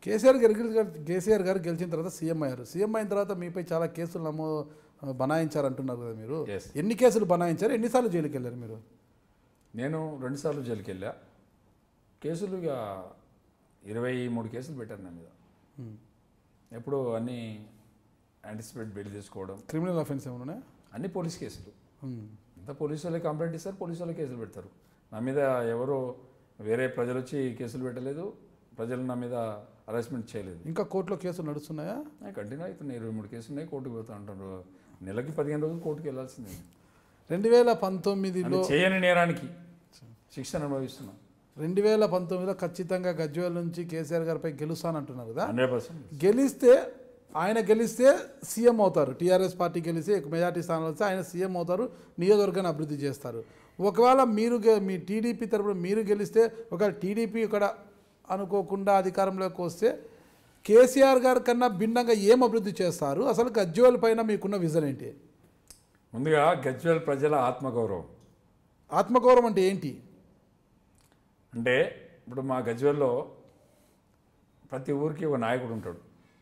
కేసీఆర్ గారు గెలిచిన తర్వాత సీఎం అయ్యారు. సీఎం అయిన తర్వాత మీపై చాలా కేసులు బనాయించారంటున్నారు కదా మీరు. ఎన్ని కేసులు బనాయించారు, ఎన్నిసార్లు జైలుకి వెళ్ళారు మీరు? నేను 2 సార్లు జైలుకి వెళ్ళా. కేసులు ఇక 23 కేసులు పెట్టారు నా మీద. ఎప్పుడు అన్నీ యాంటిసిపేట్ బెయిల్ చేసుకోవడం. క్రిమినల్ అఫెన్స్ ఏమన్నా? అన్ని పోలీస్ కేసులు. అంతా పోలీసు వాళ్ళే కంప్లైంట్ ఇస్తారు, పోలీసు వాళ్ళే కేసులు పెడతారు. నా మీద ఎవరో వేరే ప్రజలు వచ్చి కేసులు పెట్టలేదు, ప్రజలు నా మీద అరెస్ట్మెంట్ చేయలేదు. ఇంకా కోర్టులో కేసులు నడుస్తున్నాయా? కంటిన్యూ అవుతున్నాయి. 23 కేసులు ఉన్నాయి. కోర్టుకు పోతా ఉంటారు. నెలకి 15 రోజులు కోర్టుకు వెళ్ళాల్సిందే. 2019లో చేయని నేరానికి శిక్షణ అనుభవిస్తున్నాం. 2019లో ఖచ్చితంగా గజ్వేల్ నుంచి కేసీఆర్ గారిపై గెలుస్తానంటున్నారు కదా. 100% ఆయన గెలిస్తే సీఎం అవుతారు. టీఆర్ఎస్ పార్టీ గెలిస్తే మెజార్టీ స్థానాలు వస్తే ఆయన సీఎం అవుతారు, నియోజకవర్గాన్ని అభివృద్ధి చేస్తారు. ఒకవేళ మీ టీడీపీ తరపున మీరు గెలిస్తే, ఒకవేళ టీడీపీ ఇక్కడ అనుకోకుండా అధికారంలోకి వస్తే కేసీఆర్ గారి కన్నా భిన్నంగా ఏం అభివృద్ధి చేస్తారు? అసలు గజ్వేల్ పైన మీకున్న విజన్ ఏంటి? ముందుగా గజ్వేల్ ప్రజల ఆత్మగౌరవం. ఆత్మగౌరవం అంటే ఏంటి? అంటే ఇప్పుడు మా గజ్వేల్లో ప్రతి ఊరికి ఒక నాయకుడు ఉంటాడు.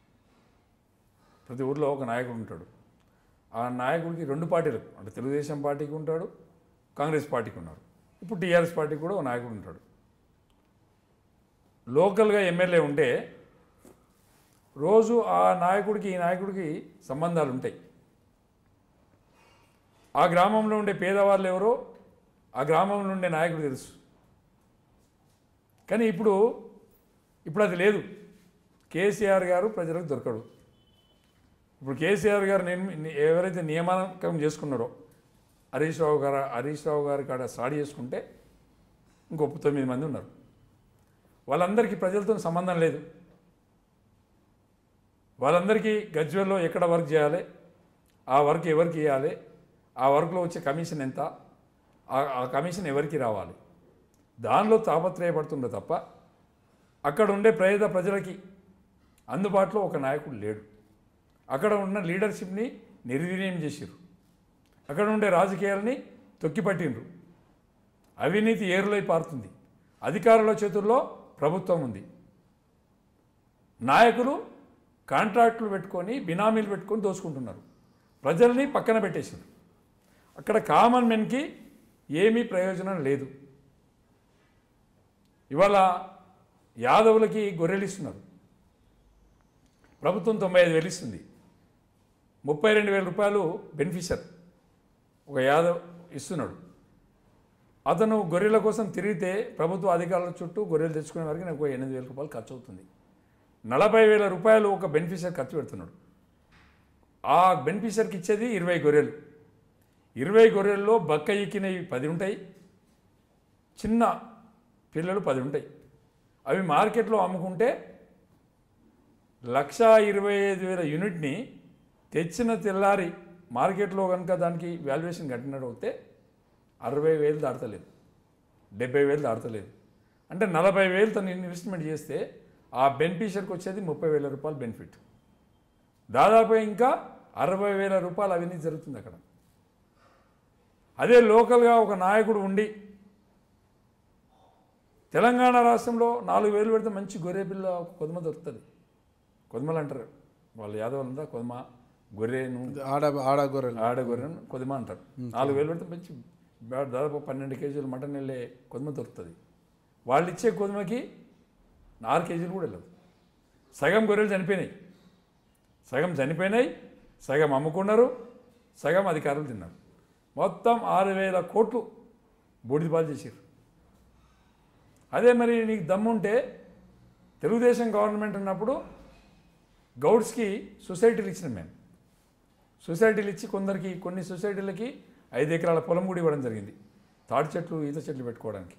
ప్రతి ఊరిలో ఒక నాయకుడు ఉంటాడు. ఆ నాయకుడికి 2 పార్టీలు, అంటే తెలుగుదేశం పార్టీకి ఉంటాడు, కాంగ్రెస్ పార్టీకి ఉన్నారు. ఇప్పుడు టీఆర్ఎస్ పార్టీకి కూడా ఒక నాయకుడు ఉంటాడు. లోకల్గా ఎమ్మెల్యే ఉంటే రోజు ఆ నాయకుడికి ఈ నాయకుడికి సంబంధాలు ఉంటాయి. ఆ గ్రామంలో ఉండే పేదవాళ్ళు ఎవరో ఆ గ్రామంలో ఉండే నాయకుడు తెలుసు. కానీ ఇప్పుడు అది లేదు. కేసీఆర్ గారు ప్రజలకు దొరకడు. ఇప్పుడు కేసీఆర్ గారు ఎవరైతే నియామకం చేసుకున్నారో హరీష్ రావు గారి కాడ స్టార్ట్ చేసుకుంటే ఇంకో 9 మంది ఉన్నారు. వాళ్ళందరికీ ప్రజలతో సంబంధం లేదు. వాళ్ళందరికీ గజ్వేల్లో ఎక్కడ వర్క్ చేయాలి, ఆ వర్క్ ఎవరికి ఇవ్వాలి, ఆ వర్క్లో వచ్చే కమిషన్ ఎంత, ఆ కమిషన్ ఎవరికి రావాలి, దానిలో తాపత్రయపడుతుండే తప్ప అక్కడ ఉండే ప్రజలకి అందుబాటులో ఒక నాయకుడు లేడు. అక్కడ ఉన్న లీడర్షిప్ని నిర్వీర్యం చేసిర్రు. అక్కడ ఉండే రాజకీయాలని తొక్కిపట్టిండ్రు. అవినీతి ఏరులై పారుతుంది. అధికారుల చేతుల్లో ప్రభుత్వం ఉంది. నాయకులు కాంట్రాక్టులు పెట్టుకొని బినామీలు పెట్టుకొని దోచుకుంటున్నారు. ప్రజల్ని పక్కన పెట్టేసారు. అక్కడ కామన్ మెన్కి ఏమీ ప్రయోజనం లేదు. ఇవాళ యాదవులకి గొర్రెలు ఇస్తున్నారు. ప్రభుత్వం 95,000 ఇస్తుంది. 32,000 రూపాయలు బెనిఫిషియర్ ఒక యాదవ్ ఇస్తున్నాడు. అతను గొర్రెల కోసం తిరిగితే ప్రభుత్వ అధికారుల చుట్టూ గొర్రెలు తెచ్చుకునే వరకు నాకు 8,000 రూపాయలు ఖర్చు అవుతుంది. 40,000 రూపాయలు ఒక బెనిఫిషియర్ ఖర్చు పెడుతున్నాడు. ఆ బెనిఫిషియర్కి ఇచ్చేది 20 గొర్రెలు. 20 గొర్రెల్లో బక్క ఎక్కినవి 10 ఉంటాయి, చిన్న పిల్లలు 10 ఉంటాయి. అవి మార్కెట్లో అమ్ముకుంటే 1,25,000 యూనిట్ని తెచ్చిన తెల్లారి మార్కెట్లో కనుక దానికి వాల్యుయేషన్ కట్టినట్టు అవుతే 60,000 దాటలేదు, 70,000 దాటలేదు. అంటే 40,000 తను ఇన్వెస్ట్మెంట్ చేస్తే ఆ బెనిఫిషియర్కి వచ్చేది 30,000 రూపాయలు బెనిఫిట్. దాదాపు ఇంకా 60,000 రూపాయలు అవినీతి జరుగుతుంది అక్కడ. అదే లోకల్గా ఒక నాయకుడు ఉండి తెలంగాణ రాష్ట్రంలో 4,000 పెడితే మంచి గొర్రె పిల్ల కొదమ దొరుకుతుంది. కొదమలు అంటారు వాళ్ళు యాదవులంతా, కొదమ గొర్రెను ఆడగొర్రెను కొదమ అంటారు. 4,000 పెడితే మంచి దాదాపు 12 కేజీలు మటన్ వెళ్ళే కొదమ దొరుకుతుంది. వాళ్ళు ఇచ్చే కొదమకి 6 కేజీలు కూడా వెళ్ళదు. సగం గొర్రెలు చనిపోయినాయి, సగం అమ్ముకున్నారు, సగం అధికారులు తిన్నారు. మొత్తం 6,000 కోట్లు బూడిదపాలు చేశారు. అదే మరి నీకు దమ్ముంటే తెలుగుదేశం గవర్నమెంట్ ఉన్నప్పుడు గౌడ్స్కి సొసైటీలు ఇచ్చినాం మేము. సొసైటీలు ఇచ్చి కొన్ని సొసైటీలకి 5 ఎకరాల పొలం కూడా ఇవ్వడం జరిగింది, తాటి చెట్లు ఈత చెట్లు పెట్టుకోవడానికి.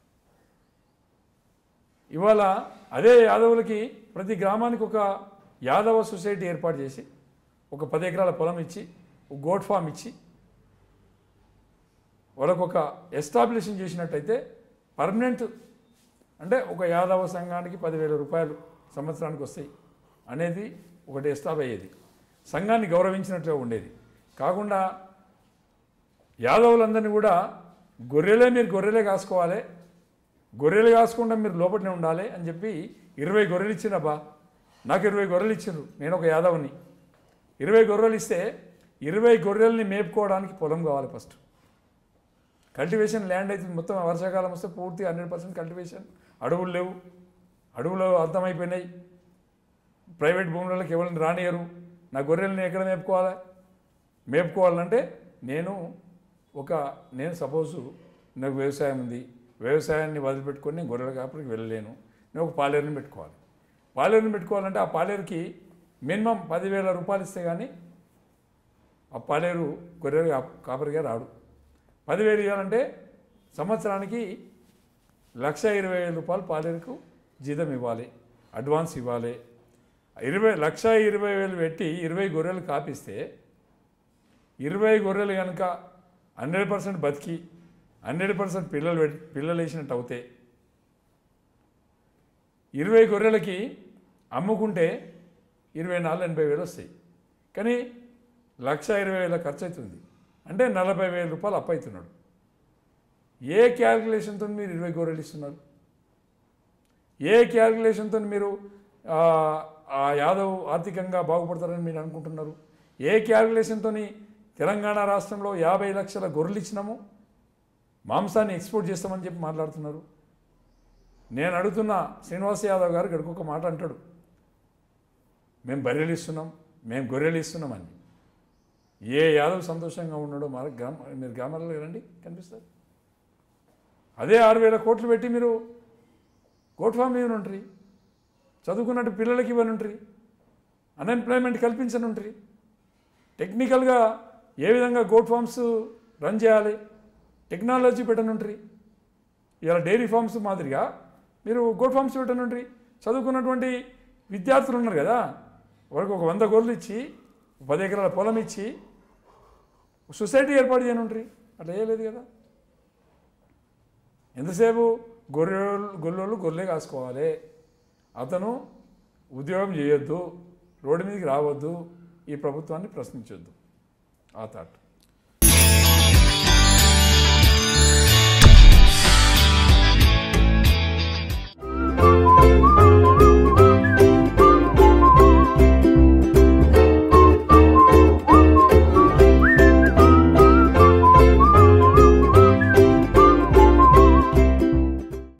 ఇవాళ అదే యాదవులకి ప్రతి గ్రామానికి ఒక యాదవ సొసైటీ ఏర్పాటు చేసి ఒక 10 ఎకరాల పొలం ఇచ్చి ఒక గోట్ ఫామ్ ఇచ్చి వాళ్ళకు ఒక ఎస్టాబ్లిషన్ చేసినట్టయితే పర్మనెంట్, అంటే ఒక యాదవ సంఘానికి 10,000 రూపాయలు సంవత్సరానికి వస్తాయి అనేది ఒకటి ఎస్టాబ్లిష్ అయ్యేది. సంఘాన్ని గౌరవించినట్లుగా ఉండేది. కాకుండా యాదవులందరినీ కూడా మీరు గొర్రెలే కాసుకోవాలి, గొర్రెలు కాసుకుంటే మీరు లోపలనే ఉండాలి అని చెప్పి 20 గొర్రెలు ఇచ్చినబ్బా, నాకు 20 గొర్రెలు ఇచ్చిండ్రు, నేను ఒక యాదవ్ని. 20 గొర్రెలు ఇస్తే 20 గొర్రెల్ని మేపుకోవడానికి పొలం కావాలి ఫస్ట్. కల్టివేషన్ ల్యాండ్ అయితే మొత్తం వర్షాకాలం వస్తే పూర్తి 100% కల్టివేషన్. అడవులు లేవు, అడవులు అంతమైపోయినాయి. ప్రైవేట్ భూములకి ఎవరిని రానియరు. నా గొర్రెల్ని ఎక్కడ మేపుకోవాలంటే నేను సపోజు నాకు వ్యవసాయం ఉంది, వ్యవసాయాన్ని వదిలిపెట్టుకొని నేను గొర్రెల కాపరికి వెళ్ళలేను, నేను ఒక పాలేరుని పెట్టుకోవాలి. పాలేరుని పెట్టుకోవాలంటే ఆ పాలేరుకి మినిమం 10,000 రూపాయలు ఇస్తే కానీ ఆ పాలేరు గొర్రెలు కాపరిగా రాడు. 10,000 ఇవ్వాలంటే సంవత్సరానికి 1,20,000 రూపాయలు పాలేరుకు జీతం ఇవ్వాలి, అడ్వాన్స్ ఇవ్వాలి. 1,20,000 పెట్టి 20 గొర్రెలు కాపిస్తే 20 గొర్రెలు కనుక 100% బతికి 100% పిల్లలు వేసినట్టు అవుతే 20 గొర్రెలకి అమ్ముకుంటే 24,80,000 వస్తాయి. కానీ 1,20,000 ఖర్చు అవుతుంది అంటే 40,000 రూపాయలు అప్పు అవుతున్నాడు. ఏ క్యాల్కులేషన్తో మీరు 20 గొర్రెలు ఇస్తున్నారు? ఏ క్యాల్కులేషన్తో మీరు ఆ యాదవ్ ఆర్థికంగా బాగుపడతారని మీరు అనుకుంటున్నారు? ఏ క్యాల్కులేషన్తో తెలంగాణ రాష్ట్రంలో 50 లక్షల గొర్రెలు ఇచ్చినాము, మాంసాన్ని ఎక్స్పోర్ట్ చేస్తామని చెప్పి మాట్లాడుతున్నారు? నేను అడుగుతున్న శ్రీనివాస్ యాదవ్ గారు గడుకు ఒక మాట అంటాడు, మేము బర్రెలు ఇస్తున్నాం, మేము గొర్రెలు ఇస్తున్నామని. ఏ యాదవ్ సంతోషంగా ఉన్నాడో మీరు గ్రామాలలో రండి కనిపిస్తారు. అదే 6,000 కోట్లు పెట్టి మీరు గోట్ ఫామ్ ఇవ్వని ఉంటుంది, చదువుకున్నట్టు పిల్లలకి ఇవ్వని ఉంటుంది, అన్ఎంప్లాయ్మెంట్ కల్పించని ఉంటుంది, టెక్నికల్గా ఏ విధంగా గోట్ ఫామ్స్ రన్ చేయాలి టెక్నాలజీ పెట్టని ఉంటుంది. ఇలా డైరీ ఫార్మ్స్ మాదిరిగా మీరు గోట్ ఫార్మ్స్ పెట్టని ఉంటుంది. చదువుకున్నటువంటి విద్యార్థులు ఉన్నారు కదా, వారికి ఒక 100 గొర్రెలు ఇచ్చి 10 ఎకరాల పొలం ఇచ్చి సొసైటీ ఏర్పాటు చేయని ఉంటుంది. అట్లా చేయలేదు కదా. ఎంతసేపు గొర్రెలే కాసుకోవాలి, అతను ఉద్యోగం చేయొద్దు, రోడ్డు మీదకి రావద్దు, ఈ ప్రభుత్వాన్ని ప్రశ్నించొద్దు. ఆ థాట్